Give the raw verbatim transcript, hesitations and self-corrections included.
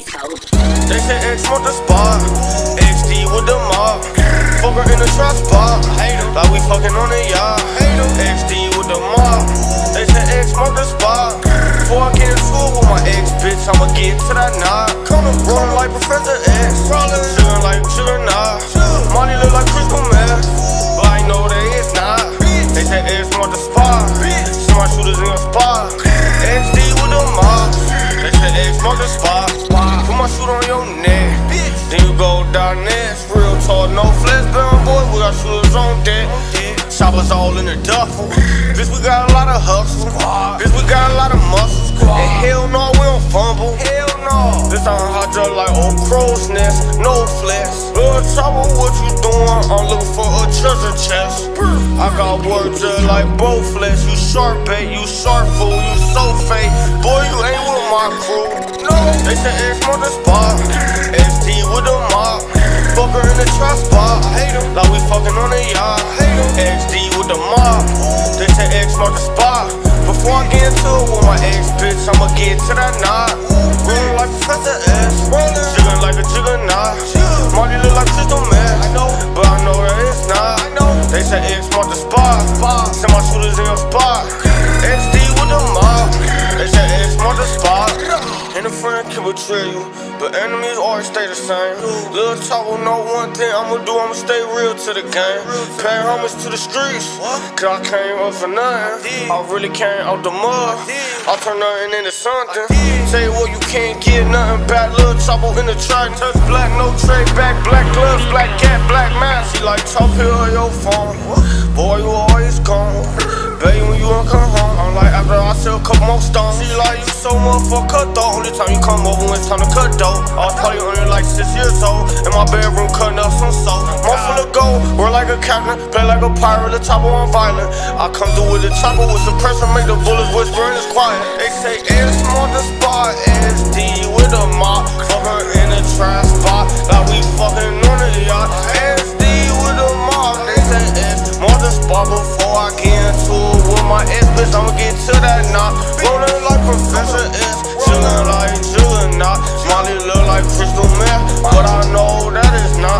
these hoes. They say X want the spot, X D with the mob. Fuck her in the trap spot, like we fucking on the yacht. X D with the mob. They say X want the spot. Before I get into it with my ex bitch, I'ma get to that knot. Rollin' like Professor X, sugar like sugar nah. Money look like crystal meth, but I know they is not. They say X want the spot, see my shooters in your spot. X D with the mob. They say X want the spot. Put my shoot on your neck, then you go down next. Real tall, no flex, bound boy, we got shooters on deck. Choppers all in the duffel. Bitch, we got a lot of hustle. Bitch, we got a lot of muscles. And hell no, we don't fumble. Hell no. Bitch, I'm hot just like old crow's nest. No flex. Little trouble, what you doing? I'm looking for a treasure chest. I got work just like Bowflex. You sharp bait, you sharp fool, you so fake. Boy, you ain't with my crew. No. They say X want the spot. X D with the mob. Fuck her in the trap spot. Like we fucking on the yacht. X D with the mob. They say X mark the spot. Before I get into it with my ex bitch, I'ma get to that knot. Rollin' like Professor S, jiggin' like a juggernaut. Money look like crystal meth, but I know that it's not. They say X mark the spot. Send my shooters in your spot. X D with the mob. They say X mark the spot. And a friend can betray you, but enemies always stay the same. Lil Chxpo know one thing I'ma do, I'ma stay real to the game. Pay homage to the streets, cause I came up for nothing. I really came out the mud, I turned nothing into something. Tell you what, you can't get nothing back. Lil Chxpo in the track, touch black, no trade back. Black gloves, black cat, black mask. She like top here on your phone. Boy, you always gone. Baby, when you wanna come home, I'm like, after I sell a couple more stones. She like, you so motherfucker though. Only time you come over when it's time to cut dough. I was probably only like six years old. In my bedroom cutting up some soap. Mouth full of gold, work like a captain, play like a pirate, the Chxpo on violent. I come through with the chopper with some pressure, make the bullets whisper and it's quiet. They say X on the spot, S D with a mop. Fuck her in the trash spot, like we fucking on the yacht. S D with a mop, they say X on the spot. Before I get into it with my ex bitch, I'ma get to that knot. Rollin' like Professor S, chillin' like juggernaut. Molly look like crystal meth, but I know that it's not.